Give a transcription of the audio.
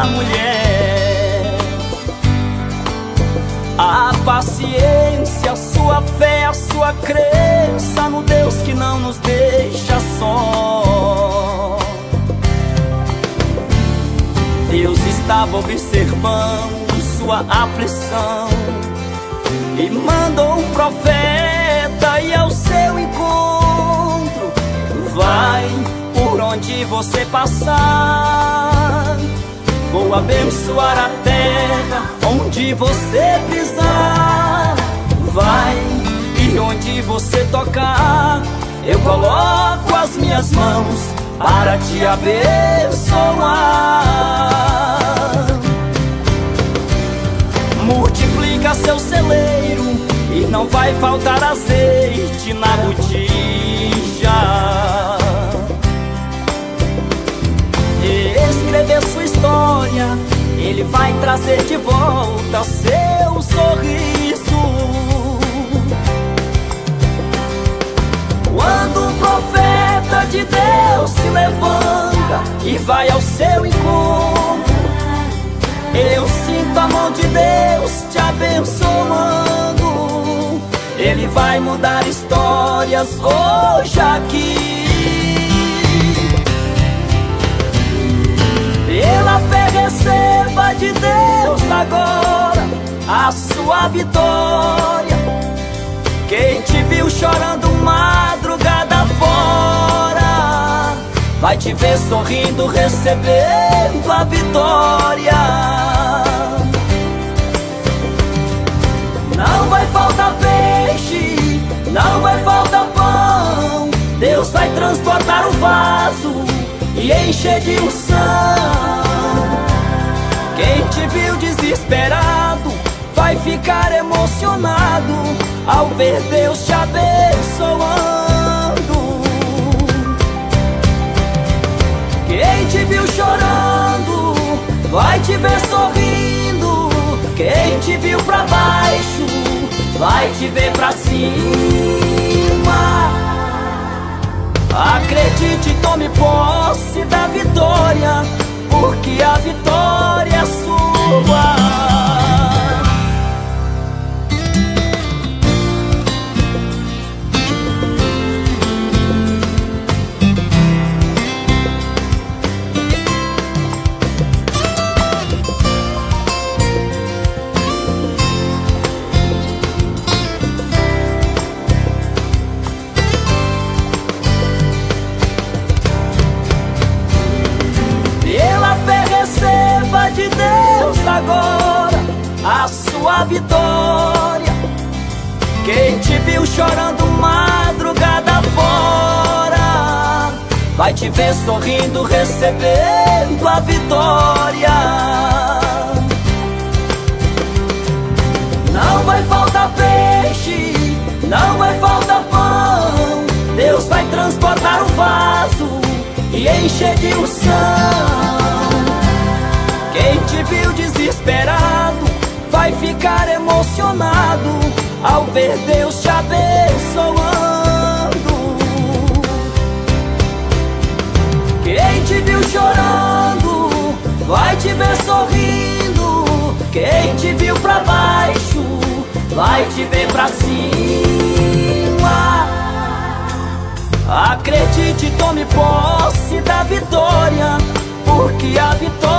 mulher. A paciência, a sua fé, a sua crença no Deus que não nos deixa só. Deus estava observando sua aflição e mandou um profeta ir ao seu encontro. Vai por onde você passar, vou abençoar a terra onde você pisar. Vai, e onde você tocar, eu coloco as minhas mãos para te abençoar. Multiplica seu celeiro e não vai faltar azeite na botija. Escrever sua história, Ele vai trazer de volta seu sorriso. Quando um profeta de Deus se levanta e vai ao seu encontro, eu sinto a mão de Deus te abençoando. Ele vai mudar histórias hoje aqui. Pela fé receba de Deus agora a sua vitória. Quem te viu chorando madrugada fora, vai te ver sorrindo, recebendo a vitória. Não vai faltar peixe, não vai faltar pão. Deus vai transportar o vaso e encher de unção. Quem te viu desesperado vai ficar emocionado ao ver Deus te abençoando. Quem te viu chorando vai te ver sorrindo. Quem te viu pra baixo vai te ver pra cima. Acredite, tome posse da vitória, porque a vitória é sua. De Deus agora a sua vitória. Quem te viu chorando madrugada fora, vai te ver sorrindo, recebendo a vitória. Não vai faltar peixe, não vai faltar pão. Deus vai transportar o vaso e encher de unção. Quem te viu desesperado vai ficar emocionado ao ver Deus te abençoando. Quem te viu chorando vai te ver sorrindo. Quem te viu pra baixo vai te ver pra cima. Acredite, tome posse da vitória, porque a vitória